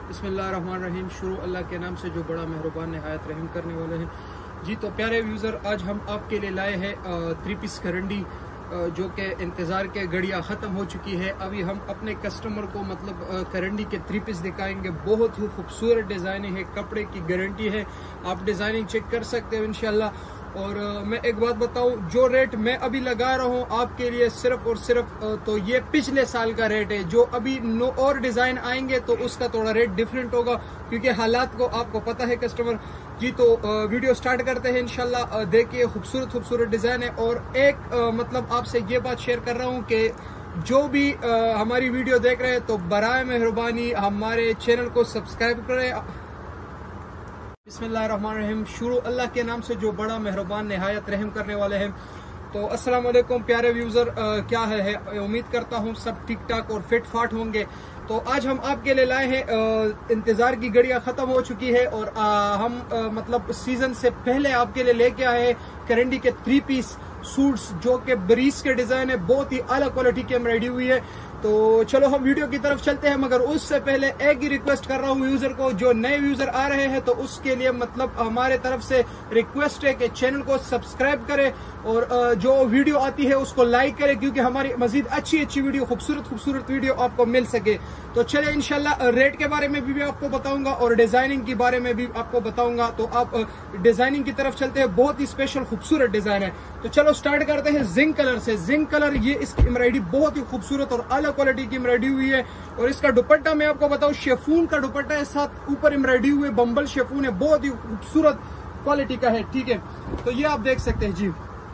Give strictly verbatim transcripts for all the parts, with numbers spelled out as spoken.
बिस्मिल्लाहिर्रहमानिर्रहीम। शुरू अल्लाह के नाम से जो बड़ा मेहरबान नहायत रहम करने वाले हैं। जी तो प्यारे व्यूज़र, आज हम आपके लिए लाए हैं थ्री पीस करंडी, जो कि इंतज़ार के घड़ियाँ ख़त्म हो चुकी है। अभी हम अपने कस्टमर को मतलब करंडी के थ्री पीस दिखाएंगे। बहुत ही खूबसूरत डिज़ाइनिंग है, कपड़े की गारंटी है। आप डिज़ाइनिंग चेक कर सकते हो इंशाल्लाह। और uh, मैं एक बात बताऊं, जो रेट मैं अभी लगा रहा हूं आपके लिए सिर्फ और सिर्फ uh, तो ये पिछले साल का रेट है। जो अभी नो और डिजाइन आएंगे तो उसका थोड़ा रेट डिफरेंट होगा, क्योंकि हालात को आपको पता है कस्टमर। जी तो uh, वीडियो स्टार्ट करते हैं इंशाल्लाह। uh, देखिए खूबसूरत खूबसूरत डिजाइन है। और एक uh, मतलब आपसे ये बात शेयर कर रहा हूँ कि जो भी uh, हमारी वीडियो देख रहे हैं तो बराए मेहरबानी हमारे चैनल को सब्सक्राइब करें। बिस्मिल्लाहिर्रहमानिर्रहीम। शुरू अल्लाह के नाम से जो बड़ा मेहरबान नहायत रहम करने वाले हैं। तो अस्सलाम वालेकुम प्यारे व्यूज़र, क्या है, है उम्मीद करता हूँ सब ठीक ठाक और फिट फाट होंगे। तो आज हम आपके लिए लाए हैं, इंतज़ार की घड़ियाँ ख़त्म हो चुकी है और आ, हम आ, मतलब सीजन से पहले आपके लिए लेके आए हैं करंडी के थ्री पीस सूट्स, जो कि ब्रीस के डिज़ाइन है। बहुत ही अलग क्वालिटी की एम्ब्रॉयडरी हुई है। तो चलो हम वीडियो की तरफ चलते हैं, मगर उससे पहले एक ही रिक्वेस्ट कर रहा हूँ यूजर को, जो नए यूजर आ रहे हैं तो उसके लिए मतलब हमारे तरफ से रिक्वेस्ट है कि चैनल को सब्सक्राइब करें और जो वीडियो आती है उसको लाइक करें, क्योंकि हमारी मजीद अच्छी अच्छी वीडियो, खूबसूरत खूबसूरत वीडियो आपको मिल सके। तो चलिए इंशाल्लाह रेट के बारे में भी, भी आपको बताऊंगा और डिजाइनिंग के बारे में भी आपको बताऊंगा। तो आप डिजाइनिंग की तरफ चलते हैं, बहुत ही स्पेशल खूबसूरत डिजाइन है। तो चलो स्टार्ट करते हैं जिंक कलर से। जिंक कलर, ये इसकी एम्ब्रॉयडरी बहुत ही खूबसूरत और अलग क्वालिटी की एम्ब्रॉयडरी हुई है। और इसका दुपट्टा मैं आपको बताऊं, शेफून का दुपट्टा है, साथ ऊपर एम्ब्रॉयडरी हुई बम्बल शेफून है, बहुत ही खूबसूरत क्वालिटी का है। ठीक है, तो ये आप देख सकते हैं जी।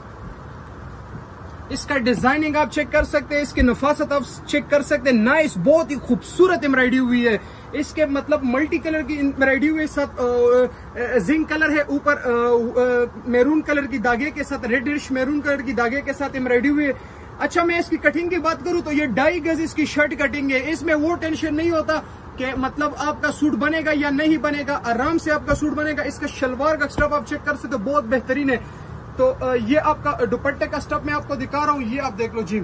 इसका डिजाइनिंग आप चेक कर सकते हैं, इसकी नफासत आप चेक कर सकते हैं। नाइस, बहुत ही खूबसूरत एम्ब्रॉयडरी हुई है। इसके मतलब मल्टी कलर की एम्ब्रॉयडरी हुई है, साथ जिंक कलर है, ऊपर मैरून कलर की धागे के साथ, रेडिश मैरून कलर की धागे के साथ एम्ब्रॉयडरी हुई है। अच्छा, मैं इसकी कटिंग की बात करूं तो ये ढाई गज इसकी शर्ट कटिंग है। इसमें वो टेंशन नहीं होता कि मतलब आपका सूट बनेगा या नहीं बनेगा, आराम से आपका सूट बनेगा। इसका शलवार का स्टफ आप चेक कर सकते हो, बहुत बेहतरीन है। तो ये आपका दुपट्टे का स्टफ मैं आपको दिखा रहा हूँ, ये आप देख लो जी।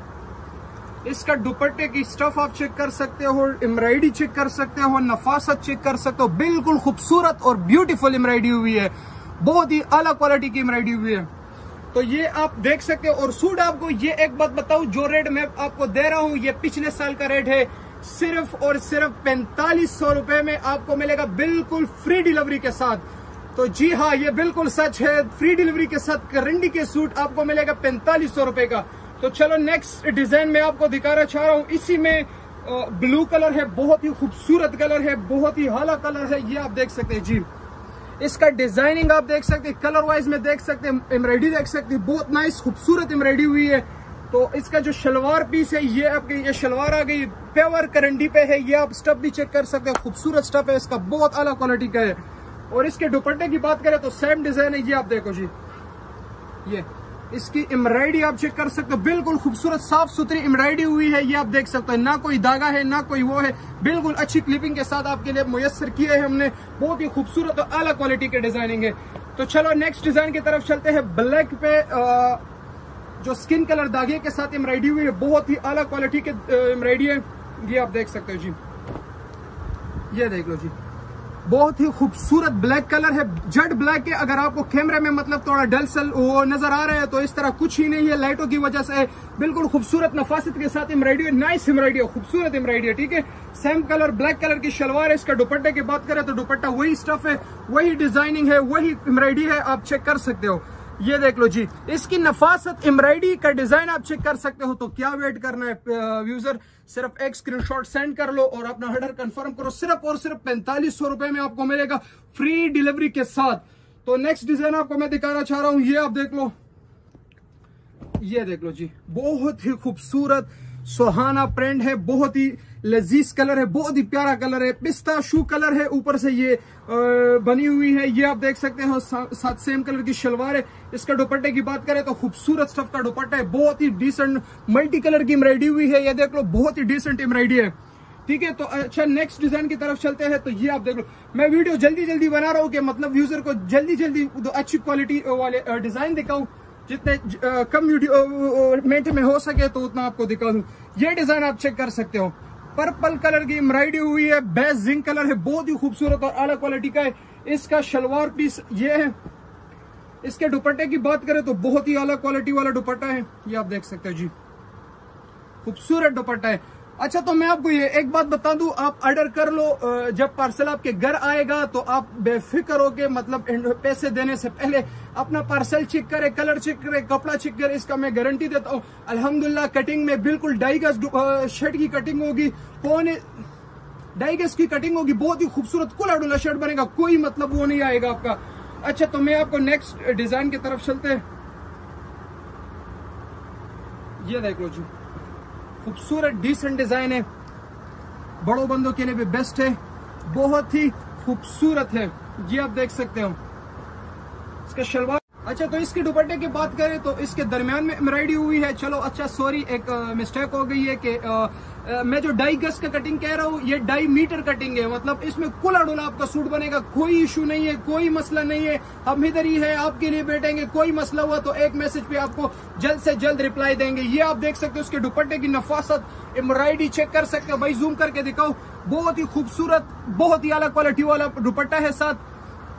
इसका दुपट्टे की स्टफ आप चेक कर सकते हो, एम्ब्रॉयडरी चेक कर सकते हो, नफासत चेक कर सकते हो। बिल्कुल खूबसूरत और ब्यूटीफुल एम्ब्रॉयडरी हुई है, बहुत ही अलग क्वालिटी की एम्ब्रॉयडरी हुई है। तो ये आप देख सकते हो। और सूट आपको ये एक बात बताऊं, जो रेट मैं आपको दे रहा हूं ये पिछले साल का रेट है। सिर्फ और सिर्फ पैंतालीस सौ रुपए में आपको मिलेगा, बिल्कुल फ्री डिलीवरी के साथ। तो जी हाँ, ये बिल्कुल सच है, फ्री डिलीवरी के साथ करंडी के सूट आपको मिलेगा पैंतालीस सौ रुपए का। तो चलो नेक्स्ट डिजाइन में आपको दिखाना चाह रहा हूँ। इसी में ब्लू कलर है, बहुत ही खूबसूरत कलर है, बहुत ही हाला कलर है, ये आप देख सकते हैं जी। इसका डिजाइनिंग आप देख सकते हैं, कलर वाइज में देख सकते हैं, एम्ब्रॉयडरी देख सकते हैं, बहुत नाइस खूबसूरत एम्ब्रॉयडरी हुई है। तो इसका जो शलवार पीस है, ये आपकी ये शलवार आ गई, प्योर करंडी पे है। ये आप स्टफ भी चेक कर सकते हैं, खूबसूरत स्टफ है इसका, बहुत अलग क्वालिटी का है। और इसके दुपट्टे की बात करें तो सेम डिजाइन है, ये आप देखो जी। ये इसकी एम्ब्रॉयडरी आप चेक कर सकते हो, बिल्कुल खूबसूरत साफ सुथरी एम्ब्रॉयडरी हुई है, ये आप देख सकते हो। ना कोई धागा है ना कोई वो है, बिल्कुल अच्छी क्लिपिंग के साथ आपके लिए मुयस्सर किए हैं हमने। बहुत ही खूबसूरत और अलग क्वालिटी के डिजाइनिंग है। तो चलो नेक्स्ट डिजाइन की तरफ चलते हैं। ब्लैक पे आ, जो स्किन कलर धागे के साथ एम्ब्रॉयडरी हुई है, बहुत ही अलग क्वालिटी के एम्ब्रॉयडरी है, ये आप देख सकते हो जी। ये देख लो जी, बहुत ही खूबसूरत ब्लैक कलर है, जेड ब्लैक है। अगर आपको कैमरे में मतलब थोड़ा डल सल वो नजर आ रहा है तो इस तरह कुछ ही नहीं है, लाइटों की वजह से बिल्कुल खूबसूरत नफासत के साथ एम्ब्रॉयडरी, नाइस एम्ब्रॉयडरी, खूबसूरत एम्ब्रॉयडरी है। ठीक है, सेम कलर ब्लैक कलर की शलवार है। इसका दुपट्टे की बात करें तो दुपट्टा वही स्टफ है, वही डिजाइनिंग है, वही एम्ब्रॉयडरी है, आप चेक कर सकते हो। ये देख लो जी, इसकी नफासत एम्ब्रॉयडरी का डिजाइन आप चेक कर सकते हो। तो क्या वेट करना है यूजर, सिर्फ एक स्क्रीनशॉट सेंड कर लो और अपना ऑर्डर कंफर्म करो। सिर्फ और सिर्फ पैंतालीस सौ रुपए में आपको मिलेगा फ्री डिलीवरी के साथ। तो नेक्स्ट डिजाइन आपको मैं दिखाना चाह रहा हूं, ये आप देख लो। ये देख लो जी, बहुत ही खूबसूरत सुहाना प्रिंट है, बहुत ही लजीज कलर है, बहुत ही प्यारा कलर है, पिस्ता शू कलर है, ऊपर से ये आ, बनी हुई है, ये आप देख सकते हो। सा, साथ सेम कलर की शलवार है। इसका दुपट्टे की बात करें तो खूबसूरत स्टफ का दुपट्टा है, बहुत ही डिसेंट मल्टी कलर की एम्ब्रॉयडरी हुई है, ये देख लो, बहुत ही डिसेंट एम्ब्रॉयडरी है। ठीक है, तो अच्छा नेक्स्ट डिजाइन की तरफ चलते हैं। तो ये आप देख लो, मैं वीडियो जल्दी जल्दी बना रहा हूँ कि मतलब यूजर को जल्दी जल्दी अच्छी क्वालिटी वाले डिजाइन दिखाऊं, जितने कम वीडियो मिनट में हो सके तो उतना आपको दिखा दूं। ये डिजाइन आप चेक कर सकते हो, पर्पल कलर की एम्ब्रॉयडरी हुई है, बेस्ट जिंक कलर है, बहुत ही खूबसूरत और आला क्वालिटी का है। इसका शलवार पीस ये है। इसके दुपट्टे की बात करें तो बहुत ही आला क्वालिटी वाला दुपट्टा है, ये आप देख सकते हो जी, खूबसूरत दुपट्टा है। अच्छा, तो मैं आपको ये एक बात बता दूं, आप ऑर्डर कर लो, जब पार्सल आपके घर आएगा तो आप बेफिक्र हो के मतलब पैसे देने से पहले अपना पार्सल चेक करें, कलर चेक करें, कपड़ा चेक करें। इसका मैं गारंटी देता हूँ अल्हम्दुलिल्लाह, कटिंग में बिल्कुल ढाई गज शर्ट की कटिंग होगी, पौने ढाई गज की कटिंग होगी, बहुत ही खूबसूरत कुला डुला शर्ट बनेगा, कोई मतलब वो नहीं आएगा आपका। अच्छा, तो मैं आपको नेक्स्ट डिजाइन की तरफ चलते हैं। ये देख लो जी, खूबसूरत डिसेंट डिजाइन है, बड़ों बंदों के लिए भी बेस्ट है, बहुत ही खूबसूरत है, ये आप देख सकते हो। इसका शलवार, अच्छा तो इसके दुपट्टे की बात करें तो इसके दरमियान में एम्ब्रॉयडरी हुई है। चलो अच्छा, सॉरी, एक मिस्टेक हो गई है कि आ, आ, मैं जो ढाई गज का कटिंग कह रहा हूँ, ये ढाई मीटर कटिंग है, मतलब इसमें कुला डुला आपका सूट बनेगा, कोई इशू नहीं है, कोई मसला नहीं है। हम इधर ही है, आपके लिए बैठेंगे, कोई मसला हुआ तो एक मैसेज पे आपको जल्द से जल्द रिप्लाई देंगे। ये आप देख सकते हो, उसके दुपट्टे की नफासत, एम्ब्रॉयडरी चेक कर सकते हो भाई, जूम करके दिखाओ, बहुत ही खूबसूरत, बहुत ही अलग क्वालिटी वाला दुपट्टा है, साथ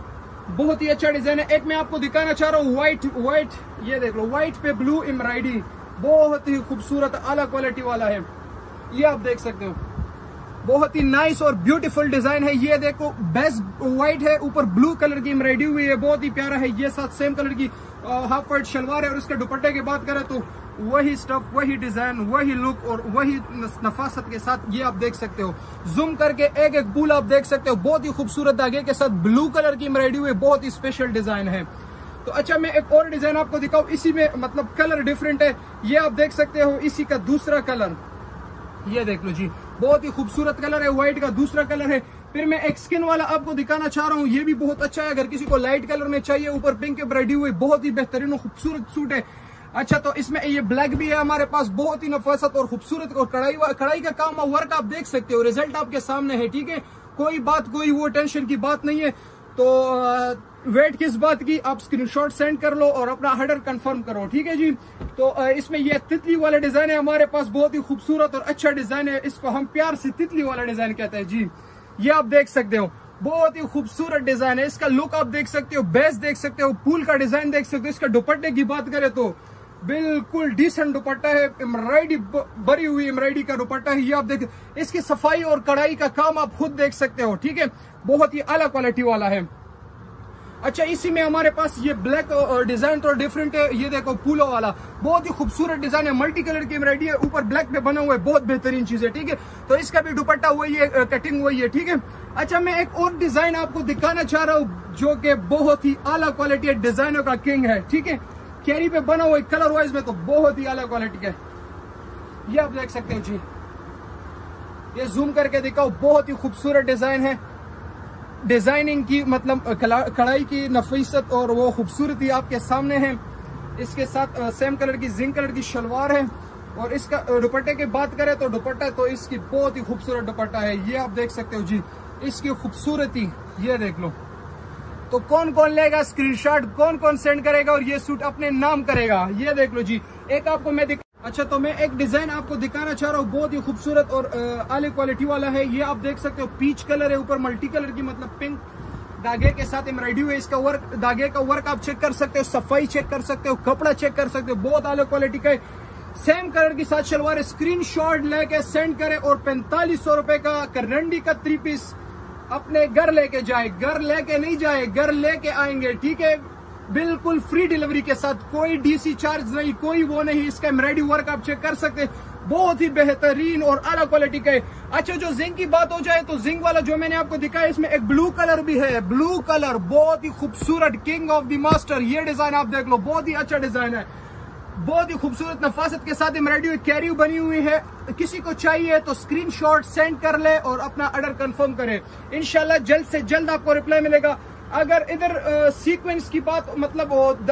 बहुत ही अच्छा डिजाइन है। एक मैं आपको दिखाना चाह रहा हूँ, व्हाइट व्हाइट ये देख लो, व्हाइट पे ब्लू एम्ब्रॉयडरी, बहुत ही खूबसूरत अलग क्वालिटी वाला है, ये आप देख सकते हो, बहुत ही नाइस और ब्यूटीफुल डिजाइन है। ये देखो, बेस्ट व्हाइट है, ऊपर ब्लू कलर की एम्ब्रॉयडरी हुई है, बहुत ही प्यारा है। ये साथ सेम कलर की हाफ वाइट शलवार है, और इसके दुपट्टे की बात करें तो वही स्टफ, वही डिजाइन, वही लुक और वही नफासत के साथ, ये आप देख सकते हो। जूम करके एक एक बूल आप देख सकते हो, बहुत ही खूबसूरत धागे के साथ ब्लू कलर की एम्ब्रॉयडरी हुई, बहुत ही स्पेशल डिजाइन है। तो अच्छा, मैं एक और डिजाइन आपको दिखाऊं, इसी में मतलब कलर डिफरेंट है, ये आप देख सकते हो, इसी का दूसरा कलर, ये देख लो जी, बहुत ही खूबसूरत कलर है, व्हाइट का दूसरा कलर है। फिर मैं एक स्किन वाला आपको दिखाना चाह रहा हूँ, ये भी बहुत अच्छा है, अगर किसी को लाइट कलर में चाहिए, ऊपर पिंक एम्ब्रॉयडरी हुई, बहुत ही बेहतरीन और खूबसूरत सूट है। अच्छा, तो इसमें ये ब्लैक भी है हमारे पास, बहुत ही नफासत और खूबसूरत, और कढ़ाई कढ़ाई का काम और वर्क आप देख सकते हो, रिजल्ट आपके सामने है, ठीक है, कोई बात, कोई वो टेंशन की बात नहीं है। तो आ, वेट किस बात की, आप स्क्रीनशॉट सेंड कर लो और अपना ऑर्डर कंफर्म करो, ठीक है जी। तो आ, इसमें ये तितली वाला डिजाइन है हमारे पास, बहुत ही खूबसूरत और अच्छा डिजाइन है, इसको हम प्यार से तितली वाला डिजाइन कहते हैं जी, ये आप देख सकते हो, बहुत ही खूबसूरत डिजाइन है। इसका लुक आप देख सकते हो, बेस देख सकते हो, फूल का डिजाइन देख सकते हो। इसका दुपट्टे की बात करें तो बिल्कुल डिसेंट दुपट्टा है, एम्ब्रॉयडरी भरी हुई एम्ब्रॉयडरी का दुपट्टा है, ये आप देख, इसकी सफाई और कढ़ाई का काम आप खुद देख सकते हो, ठीक है, बहुत ही अलग क्वालिटी वाला है। अच्छा, इसी में हमारे पास ये ब्लैक डिजाइन तो डिफरेंट है, ये देखो पूलो वाला, बहुत ही खूबसूरत डिजाइन है, मल्टी कलर की एम्ब्रॉयडरी है, ऊपर ब्लैक पे बना हुआ है, बहुत बेहतरीन चीज है, ठीक है। तो इसका भी दुपट्टा वही है, कटिंग वही है, ठीक है। अच्छा, मैं एक और डिजाइन आपको दिखाना चाह रहा हूँ, जो कि बहुत ही अलग क्वालिटी है, डिजाइनों का किंग है, ठीक है, कैरी पे बना हुआ है, कलर वाइज में तो बहुत ही अलग क्वालिटी का है, ये आप देख सकते हो जी, ये जूम करके दिखाओ, बहुत ही खूबसूरत डिजाइन है, डिजाइनिंग की मतलब कढ़ाई की नफीसत और वो खूबसूरती आपके सामने है। इसके साथ सेम कलर की जिंक कलर की शलवार है, और इसका दुपट्टे की बात करें तो दुपट्टा तो इसकी बहुत ही खूबसूरत दुपट्टा है, ये आप देख सकते हो जी, इसकी खूबसूरती ये देख लो। तो कौन कौन लेगा स्क्रीनशॉट, कौन कौन सेंड करेगा और ये सूट अपने नाम करेगा, ये देख लो जी। एक आपको मैं दिखा, अच्छा तो मैं एक डिजाइन आपको दिखाना चाह रहा हूँ, बहुत ही खूबसूरत और आली क्वालिटी वाला है, ये आप देख सकते हो, पीच कलर है, ऊपर मल्टी कलर की मतलब पिंक धागे के साथ एम्ब्रॉयडरी है। इसका वर्क, धागे का वर्क आप चेक कर सकते हो, सफाई चेक कर सकते हो, कपड़ा चेक कर सकते हो, बहुत आली क्वालिटी का है। सेम कलर के साथ शलवार, स्क्रीनशॉट लेके सेंड करें और पैंतालीस सौ रुपए का करंडी का थ्री पीस अपने घर लेके जाए, घर लेके नहीं जाए, घर लेके आएंगे, ठीक है, बिल्कुल फ्री डिलीवरी के साथ, कोई डीसी चार्ज नहीं, कोई वो नहीं। इसका एम्ब्रॉयडरी वर्क आप चेक कर सकते हैं, बहुत ही बेहतरीन और अलग क्वालिटी का है। अच्छा, जो जिंक की बात हो जाए तो जिंक वाला जो मैंने आपको दिखाया, इसमें एक ब्लू कलर भी है, ब्लू कलर बहुत ही खूबसूरत, किंग ऑफ द मास्टर, ये डिजाइन आप देख लो, बहुत ही अच्छा डिजाइन है, बहुत ही खूबसूरत नफासत के साथ एम्ब्रॉयडरी कैरी बनी हुई है। किसी को चाहिए तो स्क्रीनशॉट सेंड कर ले और अपना ऑर्डर कंफर्म करें, इंशाल्लाह जल्द से जल्द आपको रिप्लाई मिलेगा। अगर इधर सीक्वेंस की बात मतलब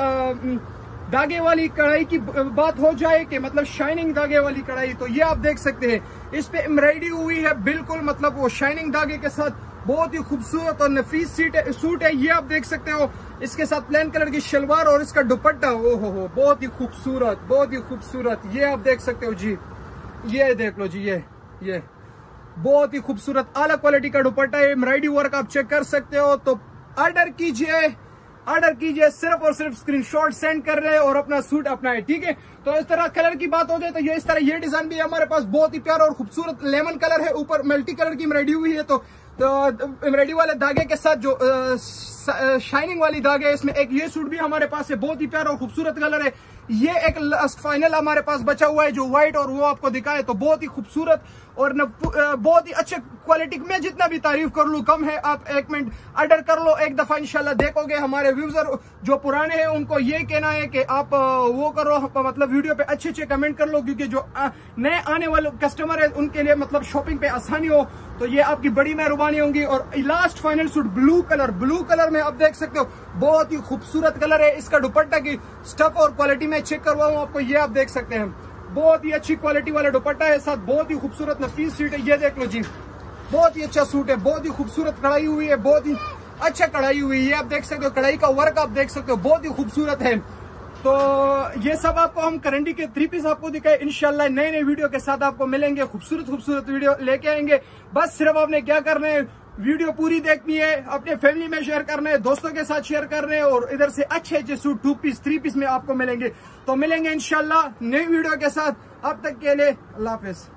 धागे वाली कढ़ाई की बात हो जाए कि मतलब शाइनिंग धागे वाली कढ़ाई, तो ये आप देख सकते हैं, इस पे एम्ब्रॉयडरी हुई है, बिल्कुल मतलब वो शाइनिंग धागे के साथ, बहुत ही खूबसूरत और नफीस सीट है, सूट है, ये आप देख सकते हो। इसके साथ प्लेन कलर की शलवार और इसका दुपट्टा, ओ हो हो बहुत ही खूबसूरत, बहुत ही खूबसूरत, ये आप देख सकते हो जी, ये देख लो जी, ये ये बहुत ही खूबसूरत आला क्वालिटी का दुपट्टा है, एम्ब्रॉयडरी वर्क आप चेक कर सकते हो। तो ऑर्डर कीजिए, ऑर्डर कीजिए, सिर्फ और सिर्फ स्क्रीनशॉट सेंड कर रहे हैं और अपना सूट अपनाए, ठीक है। तो इस तरह कलर की बात हो जाए तो ये इस तरह ये डिजाइन भी है हमारे पास, बहुत ही प्यारा और खूबसूरत लेमन कलर है, ऊपर मल्टी कलर की एम्ब्रॉयडरी हुई है। तो एम्ब्रॉयडरी वाले धागे के साथ जो शाइनिंग वाली धागे है, इसमें एक ये सूट भी हमारे पास है, बहुत ही प्यारा और खूबसूरत कलर है। ये एक लास्ट फाइनल हमारे पास बचा हुआ है जो व्हाइट, और वो आपको दिखाए तो बहुत ही खूबसूरत और न बहुत ही अच्छे क्वालिटी में, जितना भी तारीफ कर लूं कम है। आप एक मिनट ऑर्डर कर लो, एक दफा इंशाल्लाह देखोगे। हमारे व्यूजर जो पुराने हैं उनको ये कहना है कि आप वो करो, मतलब वीडियो पे अच्छे अच्छे कमेंट कर लो, क्योंकि जो नए आने वाले कस्टमर है उनके लिए मतलब शॉपिंग पे आसानी हो, तो ये आपकी बड़ी मेहरबानी होगी। और last final suit blue colour, blue colour में आप देख सकते हो, बहुत ही खूबसूरत कलर है। इसका दुपट्टा की स्टफ और क्वालिटी में चेक करवाऊं आपको, ये आप देख सकते हैं, बहुत ही अच्छी क्वालिटी वाला दुपट्टा है, साथ बहुत ही खूबसूरत नफीस सूट है। ये देख लो जी, बहुत ही अच्छा सूट है, बहुत ही खूबसूरत कढ़ाई हुई है, बहुत ही अच्छा कढ़ाई हुई है, ये आप देख सकते हो, कढ़ाई का वर्क आप देख सकते हो, बहुत ही खूबसूरत है। तो ये सब आपको हम करंडी के थ्री पीस आपको दिखाए, इंशाल्लाह नए नए वीडियो के साथ आपको मिलेंगे, खूबसूरत खूबसूरत वीडियो लेके आएंगे। बस सिर्फ आपने क्या करना है, वीडियो पूरी देखनी है, अपने फैमिली में शेयर करना है, दोस्तों के साथ शेयर करना है, और इधर से अच्छे अच्छे suit two piece three piece में आपको मिलेंगे। तो मिलेंगे इंशाल्लाह नई वीडियो के साथ, अब तक के लिए अल्लाह हाफिज।